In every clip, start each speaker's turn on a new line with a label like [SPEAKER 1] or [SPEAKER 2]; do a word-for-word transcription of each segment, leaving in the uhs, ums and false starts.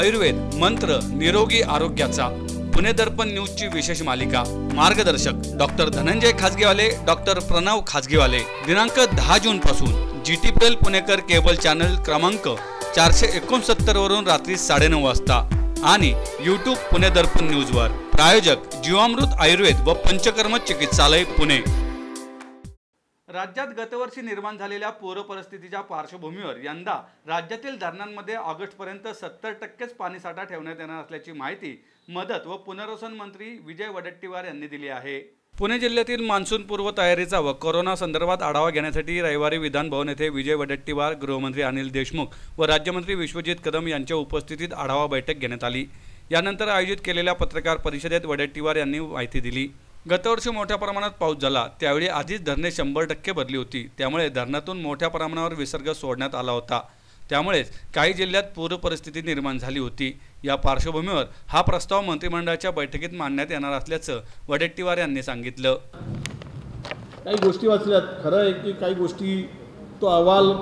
[SPEAKER 1] आयुर्वेद मंत्र निरोगी आरोग्याचा पुणे दर्पण न्यूजची विशेष मालिका। मार्गदर्शक डॉक्टर धनंजय खाजगीवाले, डॉक्टर प्रणव खाजगीवाले। दिनांक दहा जून पासून जी टी पी एल पुणेकर केबल चॅनल क्रमांक चारशे एकोणसत्तर वरून रात्री साडेनऊ वाजता आणि यूट्यूब पुणे दर्पण न्यूजवर। प्रायोजक जीवामृत आयुर्वेद व पंचकर्म चिकित्सालय पुणे। राज्यात गतवर्षी निर्माण झालेल्या पूर परिस्थितीच्या पार्श्वभूमीवर यंदा राज्यातील धरणांमध्ये ऑगस्टपर्यंत सत्तर टक्केच पाणीसाठा ठेवण्यात येणार असल्याची माहिती मदत व पुनर्वसन मंत्री विजय वडेट्टीवार यांनी दिली आहे। पुणे जिल्ह्यातील मान्सून पूर्व तयारीचा व कोरोना संदर्भात आढावा घेण्यासाठी रविवारी विधान भवन येथे विजय वडेट्टीवार, गृहमंत्री अनिल देशमुख व राज्यमंत्री विश्वजित कदम यांच्या उपस्थितीत आढावा बैठक घेण्यात आली। यानंतर आयोजित केलेल्या पत्रकार परिषदेत वडेट्टीवार यांनी माहिती दिली। गतवर्षी मोठ्या प्रमाणात पाऊस झाला, त्यावेळी आधीच धरणे शंभर टक्के भरली होती, त्यामुळे धरणातून मोठ्या प्रमाणावर विसर्ग सोडण्यात आला होता। त्यामुळेच काही जिल्ह्यात पूर परिस्थिती निर्माण झाली होती। या पार्श्वभूमीवर हा प्रस्ताव मंत्रिमंडळाच्या बैठकीत मांडण्यात येणार असल्याचं वडेट्टीवार यांनी सांगितलं।
[SPEAKER 2] काही गोष्टी वाचल्यात, खरं आहे की काही गोष्टी तो अहवाल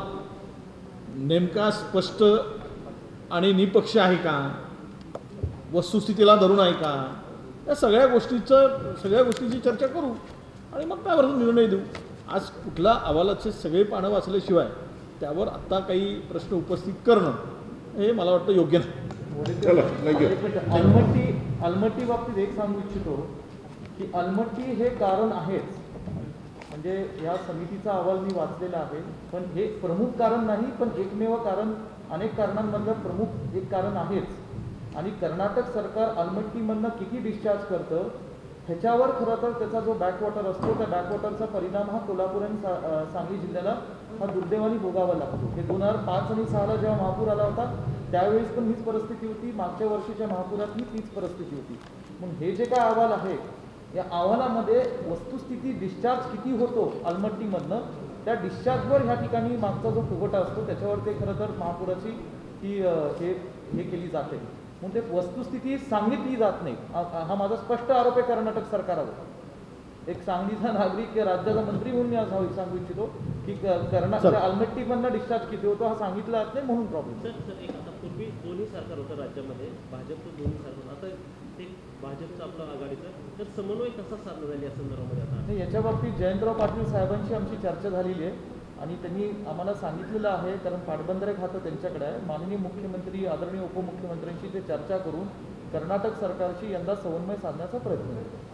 [SPEAKER 2] नेमका स्पष्ट आणि निपक्ष आहे का, वस्तुस्थितीला धरून आहे का, या सगळ्या गोष्टीचं सगळ्या गोष्टीची चर्चा करू आणि मग त्यावर निर्णय देऊ। आज कुठला अहवालाचे सगळे पानं वाचल्याशिवाय त्यावर आत्ता काही प्रश्न उपस्थित करणं हे मला वाटतं योग्य नाही।
[SPEAKER 3] अलमट्टी अलमट्टी बाबतीत एक सांगू इच्छितो की अलमट्टी हे कारण आहेच, म्हणजे या समितीचा अहवाल मी वाचलेला आहे, पण हे प्रमुख कारण नाही, पण एकमेव कारण, अनेक कारणांमधलं प्रमुख एक कारण आहेच। आणि कर्नाटक सरकार अलमट्टीमधनं किती डिस्चार्ज करतं ह्याच्यावर खरं तर त्याचा जो बॅकवॉटर असतो त्या बॅकवॉटरचा परिणाम हा कोल्हापूर आणि सा सांगली जिल्ह्याला हा दुर्दैवाने भोगावा लागतो। हे दोन हजार पाच आणि सहाला जेव्हा महापूर आला होता त्यावेळेस पण हीच परिस्थिती होती, मागच्या वर्षीच्या महापुरातही तीच परिस्थिती होती। मग हे जे काय अहवाल आहे या अहवालामध्ये वस्तुस्थिती डिस्चार्ज किती होतो अलमट्टीमधनं त्या डिस्चार्जवर ह्या ठिकाणी मागचा जो फुगटा असतो त्याच्यावर ते खरं तर महापुराची ही हे हे केली जाते, मग ते वस्तुस्थिती सांगितली जात नाही। हा माझा स्पष्ट आरोप आहे कर्नाटक सरकारवर। एक सांगलीचा नागरिक राज्याचा मंत्री म्हणून मी सांगू इच्छितो की कर्नाटक अलमट्टीमधनं डिस्चार्ज किती होतो हा सांगितलं जात नाही, म्हणून प्रॉब्लेम।
[SPEAKER 4] सर सर एक आता पूर्वी दोन्ही सरकार होतं राज्यामध्ये, भाजपचं दोन्ही सरकार, आता ते भाजपचं आपलं आघाडीचं, तर समन्वय कसा साधला जाईल या संदर्भामध्ये? आता
[SPEAKER 3] याच्या बाबतीत जयंतराव पाटील साहेबांशी आमची चर्चा झालेली आहे आणि त्यांनी आम्हाला सांगितलेलं आहे, कारण पाटबंधारे खातं त्यांच्याकडे आहे, माननीय मुख्यमंत्री आदरणीय उपमुख्यमंत्र्यांशी ते चर्चा करून कर्नाटक सरकारशी यंदा समन्वय साधण्याचा प्रयत्न करतो।